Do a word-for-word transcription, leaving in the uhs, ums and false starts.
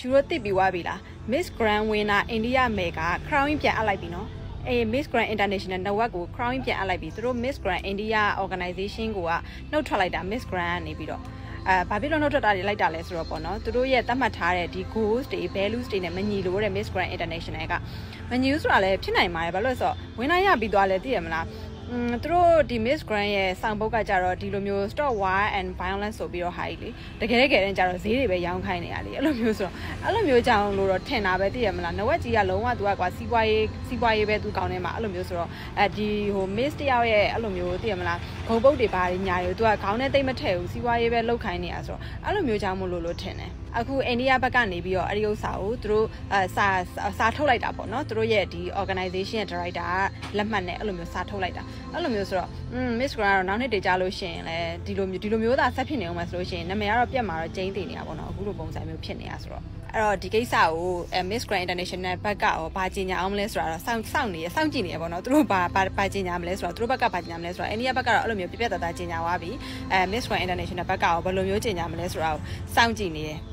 ယူရိုတစ်ပြီးွားပြီလား Miss Grand Winner India မဲက crown ပြန်အပ်လိုက်ပြီနော်အေ Miss Grand International Network ကို crown ပြန်အပ်လိုက်ပြီသူတို့ Miss Grand India Organization ကိုကနှုတ်ထွက်လိုက်တာ Miss Grand ကနေပြီးတော့အဲဘာဖြစ်လို့နှုတ်ထွက်တာတွေလိုက်တာလဲဆိုတော့ပေါ့နော်သူတို့ရဲ့သတ်မှတ်ထားတဲ့ဒီ goals တွေ values တွေနဲ့မညီလို့တဲ့ Miss Grand International ကမညီဘူးဆိုတာလည်းဖြစ်နိုင်ပါတယ်ဘာလို့လဲဆိုတော့ဝင်လာရပြီးသွားလဲသိရမလားอืมသူတို့ဒီ Miss Grand ရဲ့စောင့်ပုတ်ကကြတော့ဒီလိုမျိုး stop war and violence ဆိုပြီးတော့ဟာကြီးလေတကယ်တကယ်တမ်းကြတော့ဈေးတွေပဲရောင်းခိုင်းနေရလေအဲ့လိုမျိုးဆိုတော့အဲ့လိုမျိုးကြောင်လို့တော့ထင်တာပဲသိရမလားနဝက်ကြီးကလုံးဝသူကကွာစီးပွားရေးစီးပွားရေးပဲသူကောင်းနေမှာအဲ့လိုမျိုးဆိုတော့အဲဒီဟို Miss တယောက်ရဲ့အဲ့လိုမျိုးသိရမလားဂုံပုတ်တွေပါတွေညာတွေသူကခေါင်းနဲ့တိတ်မထည့်ဘူးစီးပွားရေးပဲလောက်ခိုင်းနေရဆိုတော့အဲ့လိုမျိုးကြောင်မလို့လို့ထင်တယ်အခုအိန္ဒိယဘက်ကနေပြီးတော့အဲ့ဒီဥစ္စာကိုသူတို့အစာစာထုတ်လိုက်တာပေါ့နော်သူတို့ရဲ့ဒီ organization ရဲ့ director ကလက်မှတ်နဲ့အဲ့လိုမျိုးစာထုတ်လိုက်တာအဲ့လိုမျိုးဆိုတော့อืม Miss Grand ကတော့နောက်နှစ်တည်ကြလို့ရှိရင်လည်းဒီလိုမျိုးဒီလိုမျိုးသာဆက်ဖြစ်နေအောင်မှာဆိုလို့ရှိရင်နာမည်ကတော့ပြတ်မှာတော့ကျင်းတည်နေတာပေါ့နော်အခုလိုပုံစံမျိုးဖြစ်နေတာဆိုတော့အဲ့တော့ဒီကိစ္စကို Miss Grand International ဘက်ကရောဘာကြီးညာအောင်မလဲဆိုတာတော့စောင့်စောင့်နေရစောင့်ကြည့်နေရပေါ့နော်သူတို့ဘာဘာကြီးညာမလဲဆိုတော့သူတို့ဘက်ကဘာကြီးညာမလဲဆိုတော့အိန္ဒိယဘက်ကတော့အဲ့လိုမျိုးပြပြတသားကြီးညာသွားပြီအဲ Miss Grand International ဘက်ကရောဘယ်လိုမျိုးကြီးညာမလဲဆိုတာကိုစောင့်ကြည့်နေတယ်